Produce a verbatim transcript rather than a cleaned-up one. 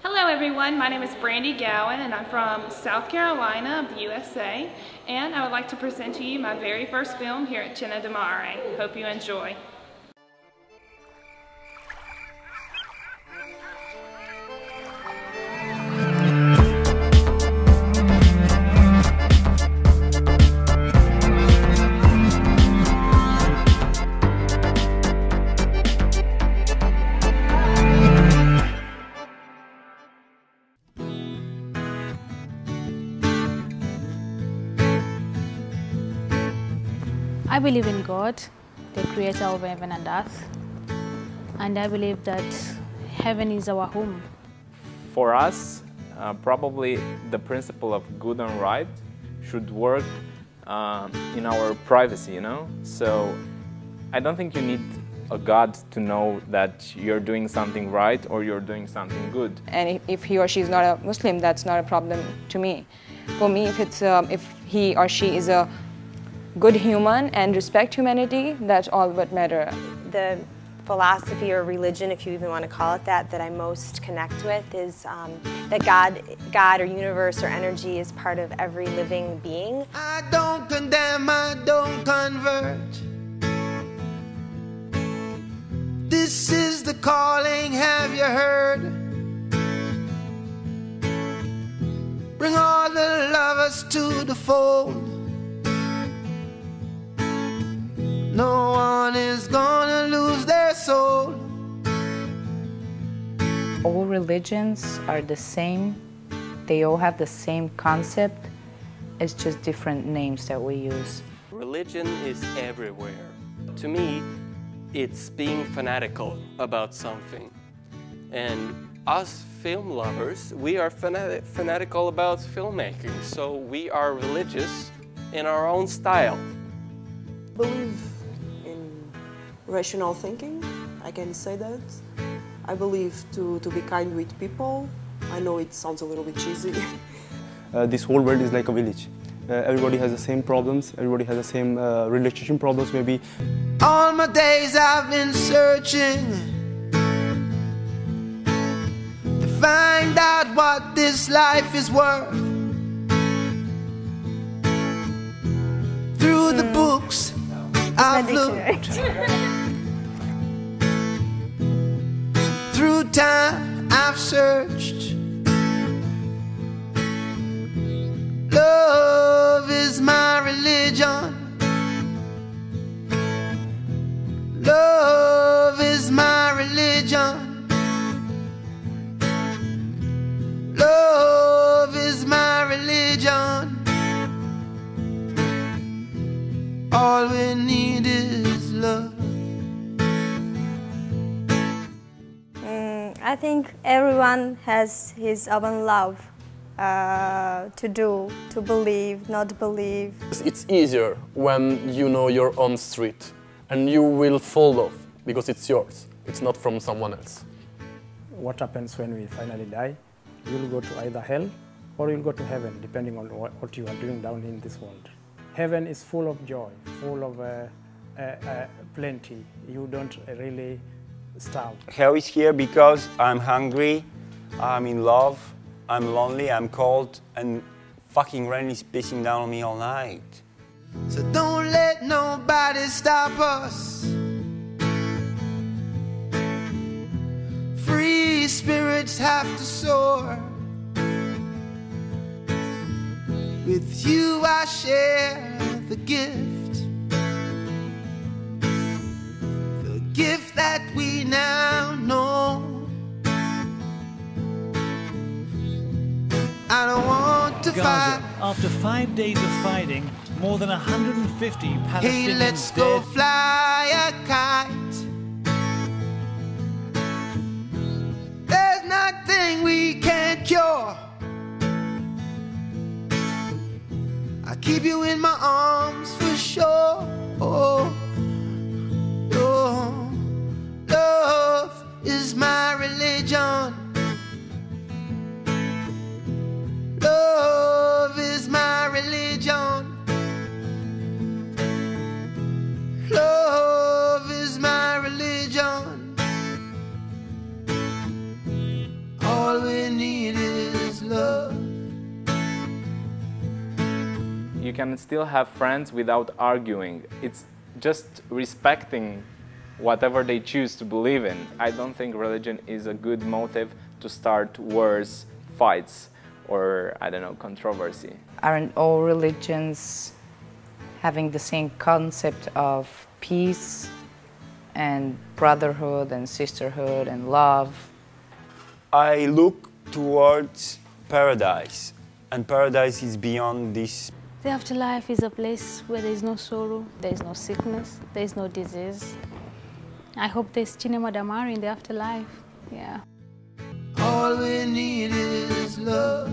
Hello everyone, my name is Brandy Gowan and I'm from South Carolina, the U S A, and I would like to present to you my very first film here at Cinema del Mare. Hope you enjoy. I believe in God, the creator of heaven and earth, and I believe that heaven is our home. For us, uh, probably the principle of good and right should work uh, in our privacy, you know? So I don't think you need a God to know that you're doing something right or you're doing something good. And if he or she is not a Muslim, that's not a problem to me. For me, if, it's, um, if he or she is a good human and respect humanity, that's all what matters. The philosophy or religion, if you even want to call it that, that I most connect with is um, that God, God or universe or energy is part of every living being. I don't condemn, I don't convert. This is the calling, have you heard? Bring all the lovers to the fold. No one is gonna lose their soul. All religions are the same. They all have the same concept. It's just different names that we use. Religion is everywhere. To me, it's being fanatical about something. And us film lovers, we are fanat fanatical about filmmaking. So we are religious in our own style. Believe rational thinking, I can say that. I believe to, to be kind with people. I know it sounds a little bit cheesy. uh, this whole world is like a village. Uh, everybody has the same problems, everybody has the same uh, relationship problems maybe. All my days I've been searching to find out what this life is worth. Through the books I've looked, through time I've searched. Love is my religion. Love is my religion. Love is my religion. All we need is love. Mm, I think everyone has his own love uh, to do, to believe, not believe. It's easier when you know your own street and you will follow because it's yours. It's not from someone else. What happens when we finally die? You'll go to either hell or you'll go to heaven, depending on what, what you are doing down in this world. Heaven is full of joy, full of uh, uh, uh, plenty. You don't really starve. Hell is here because I'm hungry, I'm in love, I'm lonely, I'm cold, and fucking rain is pissing down on me all night. So don't let nobody stop us. Free spirits have to soar. With you I share the gift, the gift that we now know. I don't want to Gaza, fight. After five days of fighting, more than one hundred fifty Palestinians Hey, let's go dead. fly a kite. There's nothing we can't cure. I keep you in my arms for sure. Oh, oh, love is my religion. Love is my religion. Love is my religion. All All we need is love. You can still have friends without arguing. It's just respecting whatever they choose to believe in. I don't think religion is a good motive to start wars, fights, or, I don't know, controversy. Aren't all religions having the same concept of peace and brotherhood and sisterhood and love? I look towards paradise, and paradise is beyond this. The afterlife is a place where there is no sorrow, there is no sickness, there is no disease. I hope there's Cinema Damari in the afterlife, yeah. All we need is love.